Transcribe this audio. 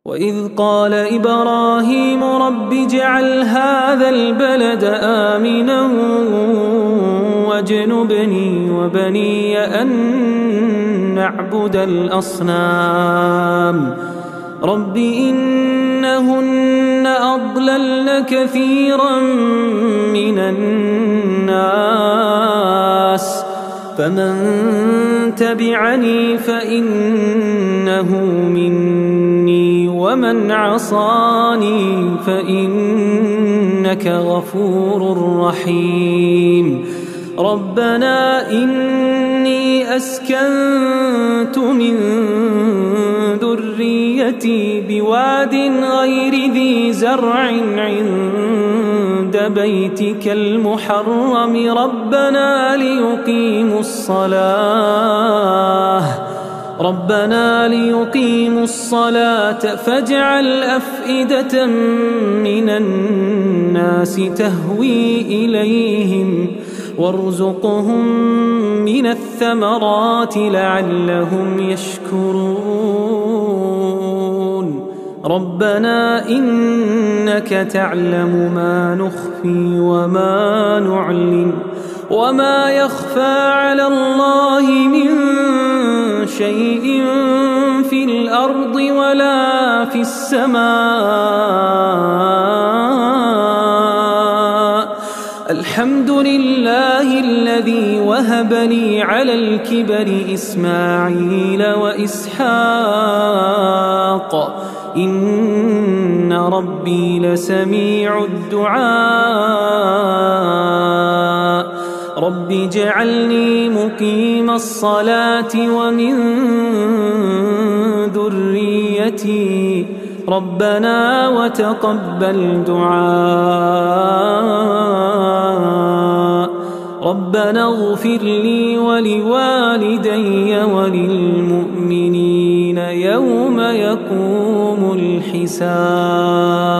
وإذ قال إبراهيم رب اجعل هذا البلد آمنا واجنبني وبني أن نعبد الأصنام رب إنهن أضللن كثيرا من الناس فمن تبعني فإنه مني ومن عصاني فإنك غفور رحيم ربنا إني أسكنت من ذريتي بواد غير ذي زرع عند بيتك المحرم ربنا ليقيموا الصلاة فاجعل أفئدة من الناس تهوي إليهم وارزقهم من الثمرات لعلهم يشكرون ربنا إنك تعلم ما نخفي وما نعلن وما يخفى على الله من شيء في الأرض ولا في السماء الحمد لله الذي وهب لي على الكبر إسماعيل وإسحاق إن ربي لسميع الدعاء رب اجعلني مقيم الصلاة ومن ذريتي ربنا وتقبل دعاء ربنا اغفر لي ولوالدي وللمؤمنين يوم يقوم الحساب.